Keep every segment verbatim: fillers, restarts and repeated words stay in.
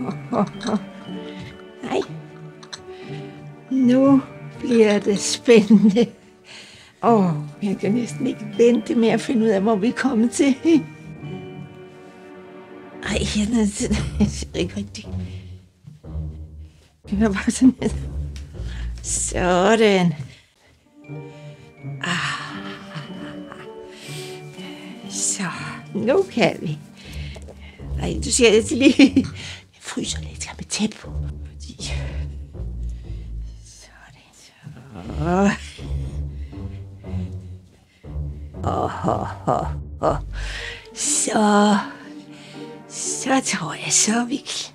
Nej. Nu bliver det spændende. Åh, oh, jeg kan næsten ikke vente med at finde ud af, hvor vi er kommet til. Ej, jeg er ikke rigtigt. Det var bare sådan lidt. Sådan. Ah. Så, nu kan vi. Ej, du siger det til lige. Jeg fryser lidt, jeg med tæt på. Fordi... Sådan, så. Åh, åh, åh, åh. Så... Så tror jeg, så vi kan...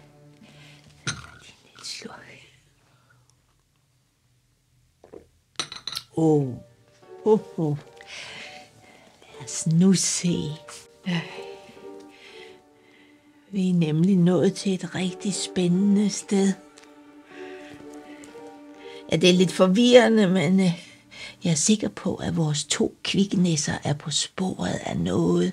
Åh, oh, oh. Lad os nu se. Vi er nemlig nået til et rigtig spændende sted. Ja, det er lidt forvirrende, men jeg er sikker på, at vores to kviknæsser er på sporet af noget.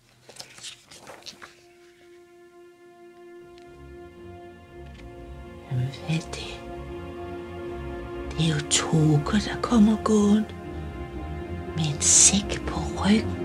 Jamen, hvad er det? Det er jo Toke, der kommer gående med en sæk på ryggen.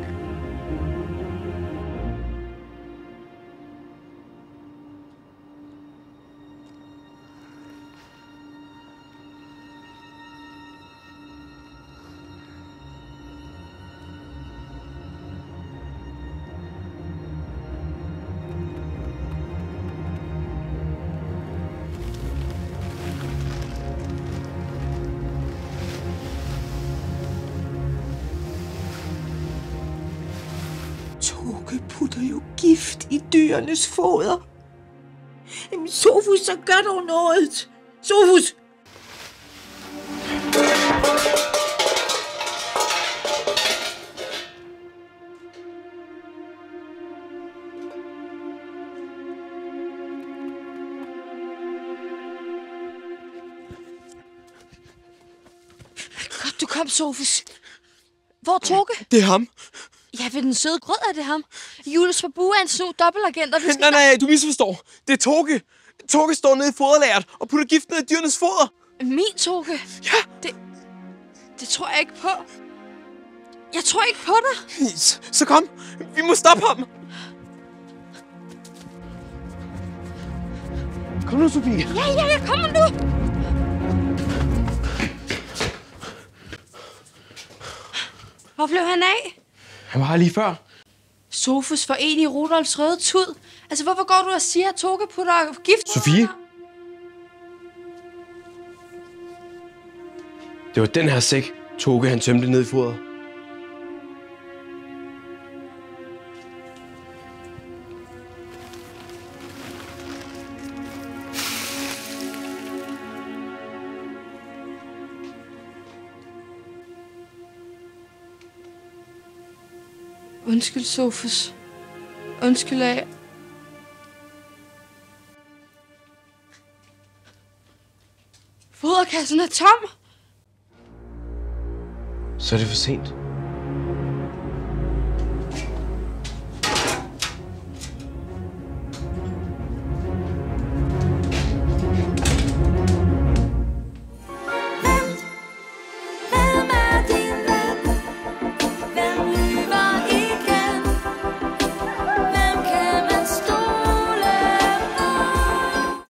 Toke putter jo gift i dyrenes foder. Jamen, Sofus, så gør dog noget. Sofus! Godt, du kom, Sofus. Hvor er Toke? Det er ham. Ja, ved den søde grød er det ham. Julius Babu er en snu dobbeltagent, og vi skal... Nej, nej, du misforstår. Det er Toke. Toke står nede i foderlageret og putter gift ned i dyrenes foder. Min Toke? Ja. Det, det tror jeg ikke på. Jeg tror ikke på dig. Så, så kom. Vi må stoppe ham. Kom nu, Sofie. Ja, ja, jeg kommer nu. Hvor blev han af? Han var her lige før. Sofus for en i Rudolfs røde tud. Altså, hvorfor går du og siger, at Toke putter gift? Sofie? Det var den her sæk, Toke han tømte ned i fodret. Undskyld, Sofus. Undskyld af. Foderkassen er tom. Så er det for sent.